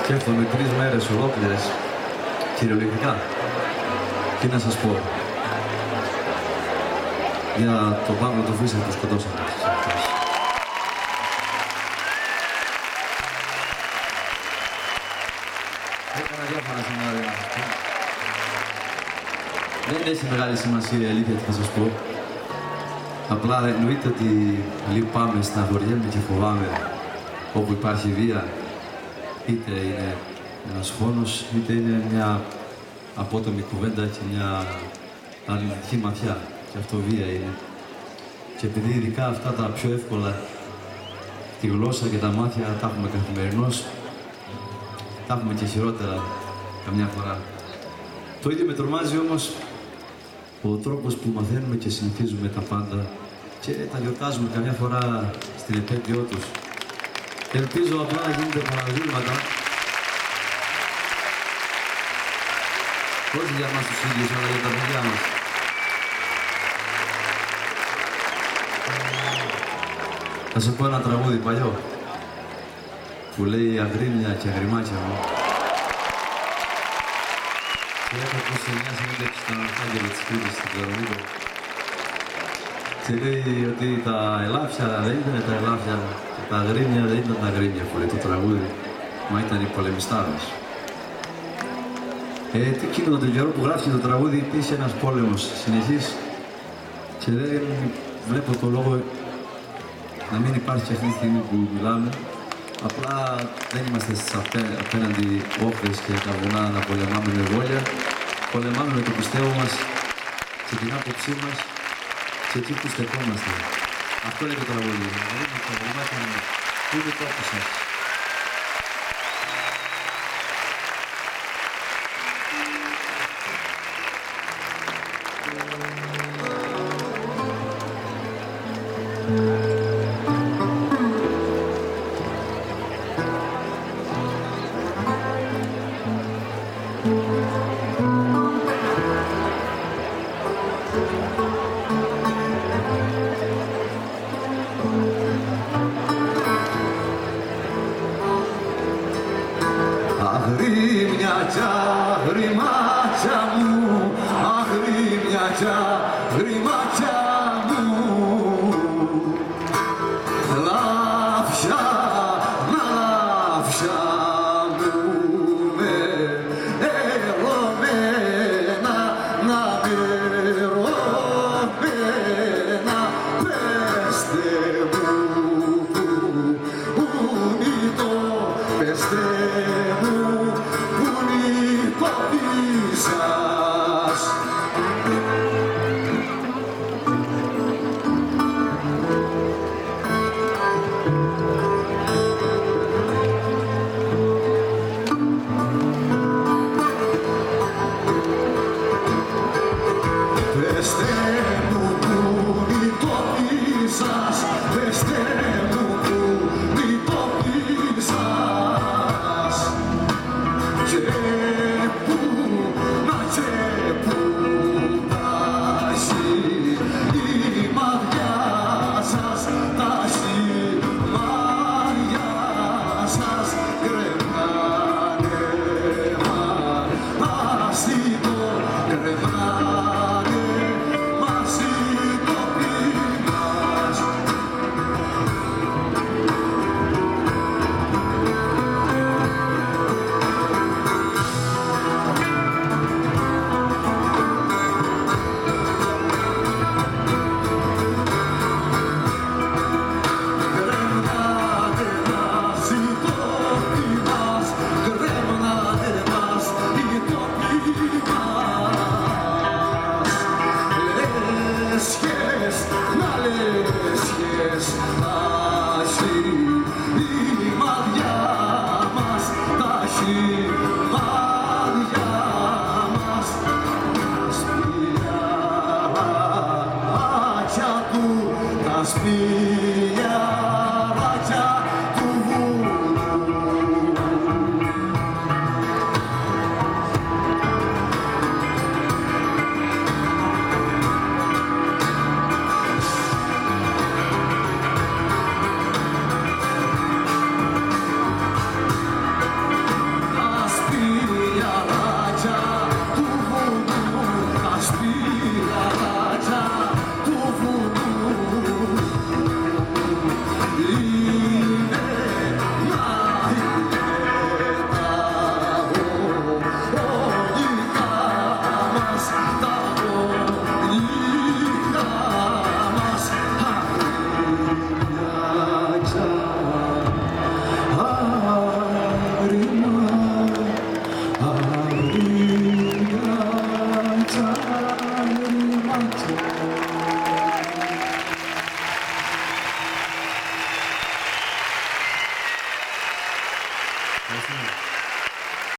Σκέφτομαι 3 μέρες ολόκληρες, κυριολεκτικά. Τι να σας πω. Για τον Παύλο τον Φίσσα που σκοτώσαμε. Έκανα διάφορα σενάρια. Δεν έχει μεγάλη σημασία η αλήθεια, τι θα σας πω. Απλά εννοείται ότι λυπάμαι, στεναχωριέμαι και φοβάμαι όπου υπάρχει βία. Είτε είναι ένας φόνος, είτε είναι μια απότομη κουβέντα και μια αρνητική ματιά. Και αυτό βία είναι. Και επειδή ειδικά αυτά τα πιο εύκολα, τη γλώσσα και τα μάτια τα έχουμε καθημερινώς, τα έχουμε και χειρότερα καμιά φορά. Το ίδιο με τρομάζει όμως ο τρόπος που μαθαίνουμε και συνηθίζουμε τα πάντα και τα γιορτάζουμε καμιά φορά στην επέτειό τους. Ελπίζω απλά να γίνονται παραδείγματα, όχι για μας τους ίδιους, αλλά για τα παιδιά μας. Θα σου πω ένα τραγούδι παλιό, που λέει «Αγρίμια και αγριμάκια μου». Και έχω ακούσει μια συνέντευξη στον Αρχάγγελο της Κρήτης στην Κλαρονίδο. Και λέει ότι τα ελάφια δεν ήταν τα ελάφια, και τα αγρίμια δεν ήταν τα αγρίμια που λέει το τραγούδι, μα ήταν οι πολεμιστάδες. Εκείνο τον καιρό που γράφει το τραγούδι υπήρχε ένας πόλεμος συνεχής και δεν βλέπω το λόγο να μην υπάρχει αυτή τη στιγμή που μιλάμε. Απλά δεν είμαστε απέναντι όχθες και τα βουνά να πολεμάμε με βόλια. Πολεμάμε με το πιστεύω μας και την άποψή μας και εκεί που στεκόμαστε. Αυτό λέει το τραγούδι. Δηλαδή το τραγουδάκι μου, πού είναι το τόπο σας. Αγρίμια κι